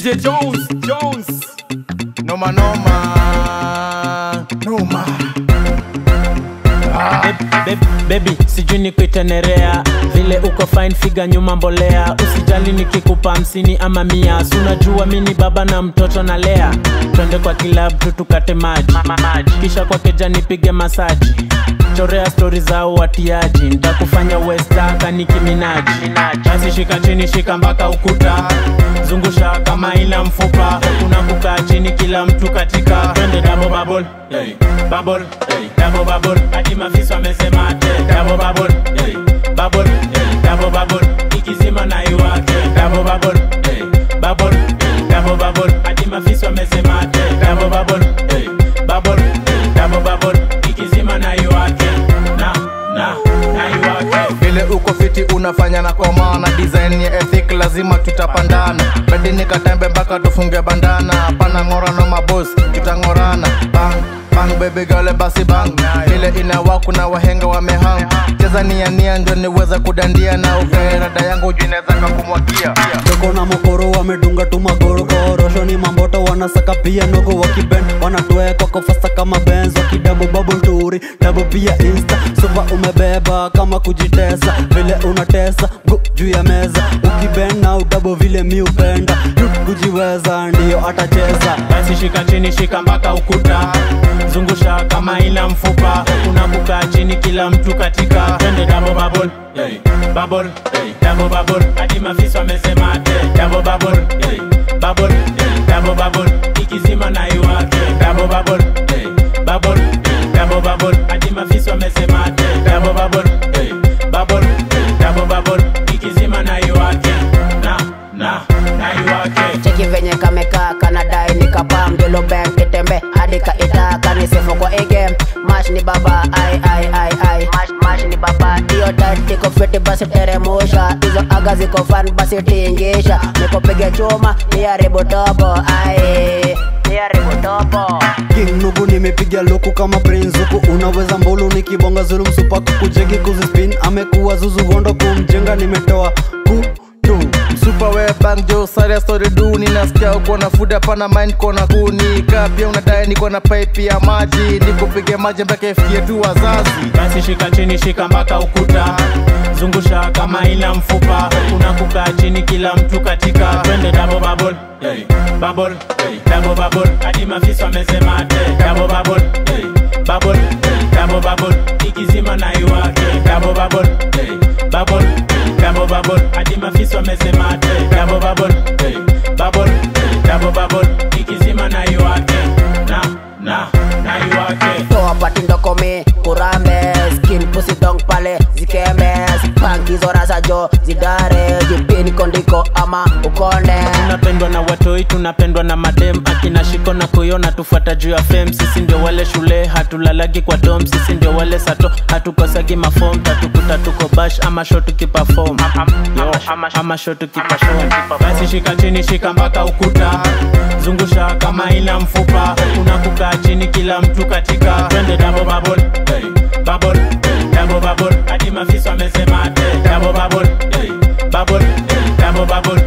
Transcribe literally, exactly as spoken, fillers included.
J Jones, Jones. Noma noma, noma. Ah. Baby, baby, sijui ni kuitenerea vile uko fine figa nyuma mbolea. Usijali nikikupa hamsini ama mia, unajua mini baba na mtoto na lea. Twende kwa club tu tukate maji, kisha kwa keja nipige masaji. Chorea story zao watiaji, nitakufanya westaka Nicki Minaj. Basi shika chini shika mpaka ukuta, zungusha kama ina mfupa. Kuna kukaa chini kila mtu katika. Twende double bubble, hey, bubble, hey, double bubble. Hadi mafisa wamesema ate double bubble, hey, bubble, hey, double bubble. Ikizima na iwake double bubble, hey, bubble, hey, double bubble. Hadi mafisa wamesema ate double bubble, hey, bubble, hey, double bubble. Ikizima na iwake na na na iwake. Vile uko fiti unafanya na kwa maana design ya ethic lazima tutapandana. Bedini katembe mpaka tufunge bandana. Pana ngora no maboss tutangorana. Bang bang baby girl basi bang. Vile inawa kuna wahenga wamehang. Cheza nia nia ndio niweza kudandia na ukaerada yangu jineza kakumwagia. Doko na mokoro wamedunga tu magoro korosho ni mamboto wanasaka pia nogo wakibend wanatuweka kwa fasta kama Benz wakidouble bubble touri double pia insta sofa umebeba kama kujitesa vile unatesa go juu ya meza ukibend na udouble vile mi upenda kujiweza ndio atacheza. Basi shika chini shika mpaka ukuta, zungusha kama ina mfupa. Kuna kukaa chini kila mtu katika. Twende double bubble, hey, bubble, hey, double bubble. Hadi mafisa wamesema ate double bubble, hey, bubble, hey, double bubble. Ikizima na iwake double bubble, hey, bubble, hey, double bubble. Hadi mafisa wamesema ate double bubble, hey, bubble, hey, double bubble. Ikizima na iwake na na na iwake. Cheki venye kameka kanadai nikapa mjolo bank kitembe hadi kaita kanisefo kwa e-game. Mash ni baba ai ai ai ai mash mash ni baba iyo tati ko fiti basi teremosha. Izo aga ziko fan basi tingisha. Niko pige chuma ni haribu topo ai ni haribu topo. King nugu nimepiga loku kama Prince huku unaweza mbulu nikibonga zulu msupa kukujegi kuzispin amekuwa zuzu gondo kumjenga nimetoa ku Super we bang jo sare story du ninasikia uko na food hapana mind kona kuni kapia unadai niko na pipe ya maji nikupige maji mpaka ifikie tu wazazi. Basi shika chini shika mpaka ukuta, zungusha kama ina mfupa. Kuna kukaa chini kila mtu katika. Twende double bubble, hey, bubble, hey, double bubble. Hadi mafisa wamesema ate double bubble, hey, bubble, hey, double bubble. Ikizima na iwake double bubble, hey, bubble, hey, double bubble. Hadi mafisa wamesema ate double bubble, hey, bubble, hey, double bubble. Ikizima na iwake na na na iwake. Toa patindo kome kurambe skin pussy dong pale zikeme pangi zora za jo zidare jipini kondiko ama ukonde. Tunapendwa na watoi tunapendwa na madem akina shiko na kuyona tufuata juu ya fame. Sisi ndio wale shule hatulalagi kwa dom. Sisi ndio wale sato hatukosagi mafom. Tatukuta tuko bash ama show tukiperform ama show tukiperform. Basi shika chini shika mpaka ukuta, zungusha kama ina mfupa. Kuna kukaa chini kila mtu katika. Twende double bubble, hey, bubble, hey, double bubble. Hadi mafisa wamesema ate double bubble, hey, bubble, hey, double bubble.